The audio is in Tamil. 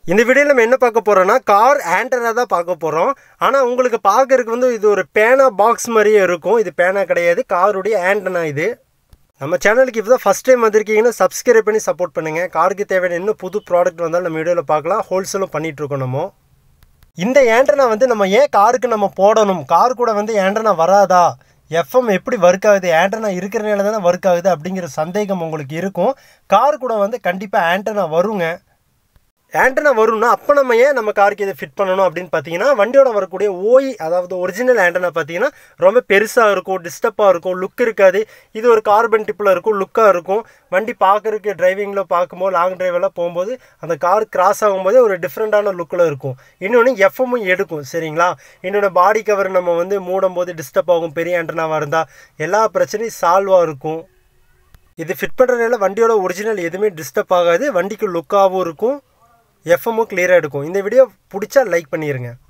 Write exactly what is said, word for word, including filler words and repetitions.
இந்த வீடியோவில் நம்ம என்ன பார்க்க போகிறோம்னா கார் ஆண்டனா தான் பார்க்க போகிறோம். ஆனால் உங்களுக்கு பார்க்கறதுக்கு வந்து இது ஒரு பேனா பாக்ஸ் மாதிரியே இருக்கும். இது பேனா கிடையாது, காருடைய ஆண்டனா. இது நம்ம சேனலுக்கு இப்போ தான் ஃபஸ்ட் டைம் வந்திருக்கீங்கன்னா சப்ஸ்கிரைப் பண்ணி சப்போர்ட் பண்ணுங்கள். காருக்கு தேவையான இன்னும் புது ப்ராடக்ட் வந்தாலும் நம்ம வீடியோவில் பார்க்கலாம். ஹோல்சேலும் பண்ணிகிட்ருக்கோம். நம்ம இந்த ஆண்டனா வந்து நம்ம ஏன் காருக்கு நம்ம போடணும், கார் கூட வந்து ஆண்டனா வராதா, எஃப்எம் எப்படி ஒர்க் ஆகுது, ஆண்டனா இருக்கிறனால தானே ஒர்க் ஆகுது அப்படிங்கிற சந்தேகம் உங்களுக்கு இருக்கும். கார் கூட வந்து கண்டிப்பாக ஆண்டனா வருங்க. ஆண்டனா வரும்னா அப்போ நம்ம ஏன் நம்ம காருக்கு இதை ஃபிட் பண்ணணும் அப்படின்னு பார்த்தீங்கன்னா, வண்டியோட வரக்கூடிய ஓய் அதாவது ஒரிஜினல் ஆண்டனா பார்த்தீங்கன்னா ரொம்ப பெருசாக இருக்கும், டிஸ்டர்பாக இருக்கும், லுக் இருக்காது. இது ஒரு கார்பன் டிப்பில் இருக்கும், லுக்காக இருக்கும். வண்டி பார்க்குறதுக்கு டிரைவிங்கில் பார்க்கும்போது லாங் டிரைவெல்லாம் போகும்போது அந்த கார் கிராஸ் ஆகும்போதே ஒரு டிஃப்ரெண்ட்டான லுக்கில் இருக்கும். இன்னொன்று எஃப்எம்மும் எடுக்கும். சரிங்களா? இன்னொன்று பாடி கவர் நம்ம வந்து மூடும் போது டிஸ்டர்ப் ஆகும். பெரிய ஆண்டனாவாக இருந்தால் எல்லா பிரச்சனையும் சால்வாக இருக்கும். இது ஃபிட் பண்ணுறதுனால வண்டியோட ஒரிஜினல் எதுவுமே டிஸ்டர்ப் ஆகாது, வண்டிக்கு லுக்காகவும் இருக்கும், எஃப்எம்மும் கிளியராக எடுக்கும். இந்த வீடியோ பிடிச்சா லைக் பண்ணிடுங்க.